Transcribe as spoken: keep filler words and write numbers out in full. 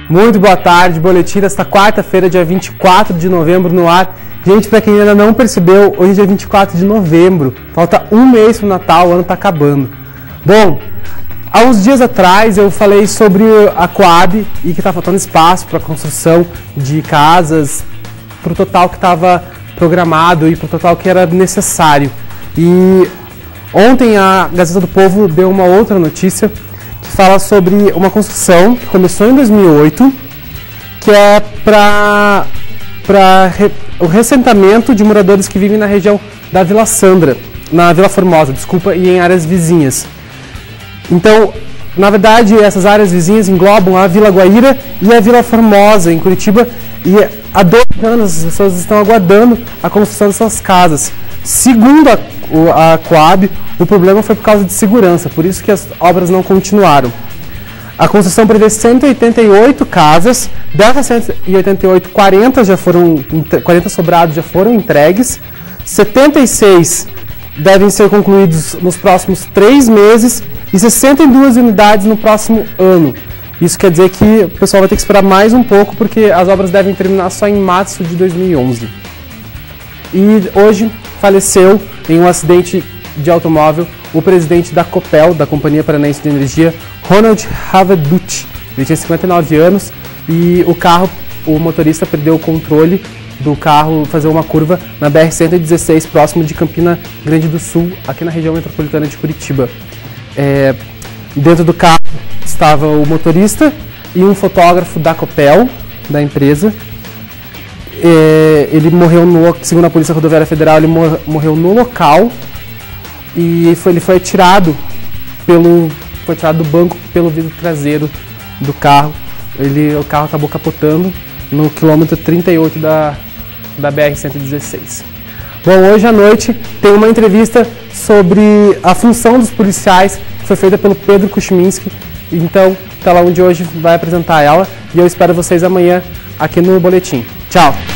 Muito boa tarde, boletim desta quarta-feira, dia vinte e quatro de novembro no ar. Gente, para quem ainda não percebeu, hoje é dia vinte e quatro de novembro, falta um mês para o Natal, o ano está acabando. Bom, há uns dias atrás eu falei sobre a Coab e que está faltando espaço para a construção de casas, para o total que estava programado e para o total que era necessário. E ontem a Gazeta do Povo deu uma outra notícia que fala sobre uma construção que começou em dois mil e oito, que é para re, o reassentamento de moradores que vivem na região da Vila Sandra, na Vila Formosa, desculpa, e em áreas vizinhas. Então, na verdade, essas áreas vizinhas englobam a Vila Guaíra e a Vila Formosa, em Curitiba, e há dois anos as pessoas estão aguardando a construção dessas casas. Segundo a, a Coab, o problema foi por causa de segurança, por isso que as obras não continuaram. A construção prevê cento e oitenta e oito casas, dessas cento e oitenta e oito, quarenta, já foram, quarenta sobrados já foram entregues, setenta e seis devem ser concluídos nos próximos três meses e sessenta e duas unidades no próximo ano. Isso quer dizer que o pessoal vai ter que esperar mais um pouco, porque as obras devem terminar só em março de dois mil e onze. E hoje faleceu em um acidente de automóvel o presidente da Copel, da Companhia Paranaense de Energia, Ronald Haveduch. Ele tinha cinquenta e nove anos e o carro, o motorista perdeu o controle do carro, fazer uma curva na B R cento e dezesseis, próximo de Campina Grande do Sul, aqui na região metropolitana de Curitiba. É, dentro do carro estava o motorista e um fotógrafo da Copel, da empresa. É, ele morreu, no, segundo a Polícia Rodoviária Federal, ele mor, morreu no local e foi, ele foi atirado, pelo, foi atirado do banco pelo vidro traseiro do carro. Ele, o carro acabou capotando no quilômetro trinta e oito da, da B R cento e dezesseis. Bom, hoje à noite tem uma entrevista sobre a função dos policiais, que foi feita pelo Pedro Kuchminski. Então, tá lá onde hoje vai apresentar ela e eu espero vocês amanhã aqui no Boletim. Tchau!